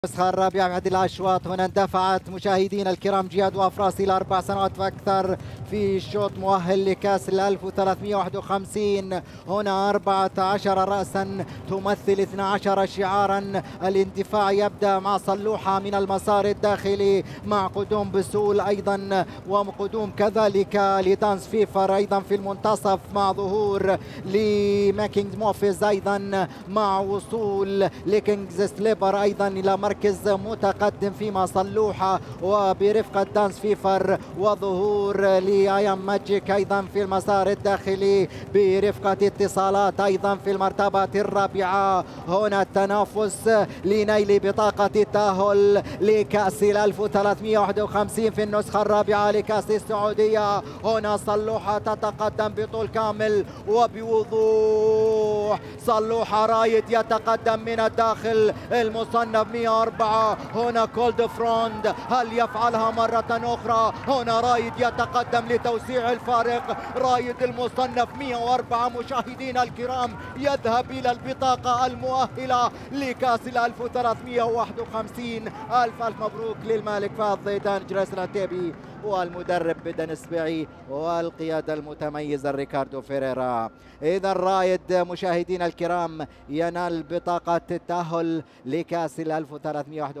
النسخة الرابعة من هذه الأشواط. هنا اندفعت مشاهدينا الكرام جهاد وأفراس إلى 4 سنوات فأكثر في الشوط مؤهل لكأس 1351. هنا 14 رأسا تمثل 12 شعارا. الاندفاع يبدأ مع صلوحة من المسار الداخلي مع قدوم بسول أيضا، وقدوم كذلك لدانس فيفر أيضا في المنتصف، مع ظهور لماكينج موفيز أيضا، مع وصول لكينجز سليبر أيضا إلى مركز متقدم، فيما صلوحة وبرفقة دانس فيفر، وظهور لأيام ماجيك أيضا في المسار الداخلي برفقة اتصالات أيضا في المرتبة الرابعة. هنا التنافس لنيل بطاقة التأهل لكأس 1351 في النسخة الرابعة لكأس السعودية. هنا صلوحة تتقدم بطول كامل وبوضوح. صلوحة رايد يتقدم من الداخل، المصنف 104. هنا كولد فروند، هل يفعلها مرة أخرى؟ هنا رايد يتقدم لتوسيع الفارق. رايد المصنف 104 مشاهدينا الكرام يذهب إلى البطاقة المؤهلة لكأس 1351. ألف مبروك للمالك فهد زيدان جريس العتيبي والمدرب بدن سبيعي والقيادة المتميزة ريكاردو فيريرا. إذا رايد مشاهدينا الكرام ينال بطاقة التأهل لكأس 1351.